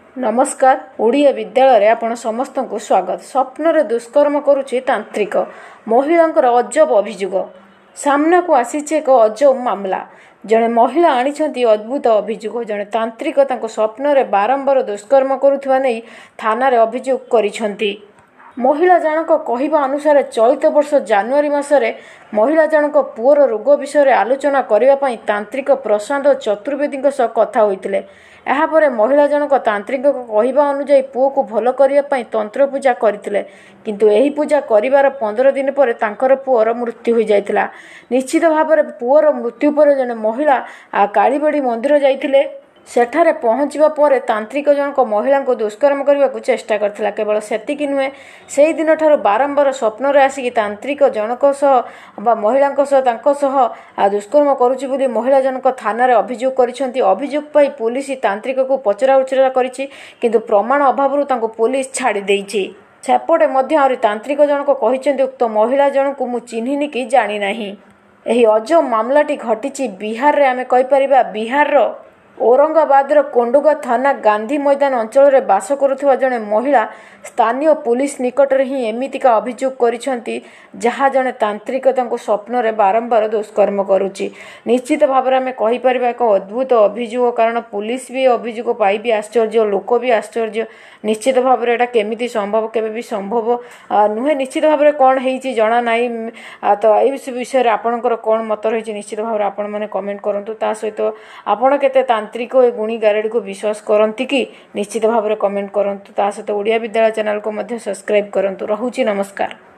नमस्कार। ओडिया विद्यालय आपण समस्त को स्वागत। स्वप्न दुष्कर्म करुच्ची तांत्रिक महिलांकर अजब अभियोग सामना को आसी एक अजब मामला। जड़े महिला आनी अद्भुत अभियोग। जड़े तांत्रिक स्वप्न बारंबार दुष्कर्म करुवा नहीं थाना अभियोग करिसेंती। महिला जनक कहवा अनुसार चलित वर्ष जानुआरी मासरे महिला जनक पुअर रोग विषय आलोचना करने तांत्रिक प्रशांत चतुर्वेदी कथा होते। यापर महिला जनक तांत्रिक कहवा अनुजाई पुओ को भल करने तंत्र पूजा करते, किंतु यही पूजा करिवार 15 दिन पर तांकर पुअर मृत्यु हो जाता। निश्चित भाव में पुअर मृत्यु पर जने महिला कालीबाड़ी मंदिर जाइथिले। सेठारे पहुँचवा पर तांत्रिक जनक महिला को दुष्कर्म करने को चेष्टा करथिला। केवल सेतिकी नुहे, से दिन ठार बारंबार स्वप्न आसिक तांत्रिक जनक महिला दुष्कर्म करुच्ची बोली महिला जनक थाना अभियोग करिसेंती। अभियोग पाई पुलिस तांत्रिक को पचरा उचरा करिछि, किंतु प्रमाण अभाव पुलिस छाड़ी देइछि। सेपटे मध्य तांत्रिक जनक कहिसेंती उक्त महिला जनक मु चिन्हिनी कि जानी नाही। एही अजब मामलाटी घटिछि बिहार रे। आमे कहि परिबा बिहार रो औरंगाबाद कोंडुगा थाना गांधी मैदान अंचल में बास करुवा जड़े महिला स्थानीय पुलिस निकट में ही एमितिका अभियोग करिसेंती, जहाँ जड़े तांत्रिक स्वप्न रे बारंबार दुष्कर्म करुच्ची। निश्चित भाव में आम कहीपर एक अद्भुत अभियोग, कारण पुलिस भी अभियोग पाई भी आश्चर्य, लोक भी आश्चर्य। निश्चित भाव में यहाँ केमिति संभव, केबे भी संभव नुहे। निश्चित भाव में कौन होती जना ना, तो ये विषय में आपणकर कौन मत रही निश्चित भाव में आपण मैंने कमेंट करूँ। ता सहित आपण केते तांत्रिक ए गुणी गारेडी को विश्वास करती कि निश्चित भाव में कमेंट करूँ। ता सहित ओडिया विद्यालय चैनल को सब्सक्राइब करूँ। रहुची नमस्कार।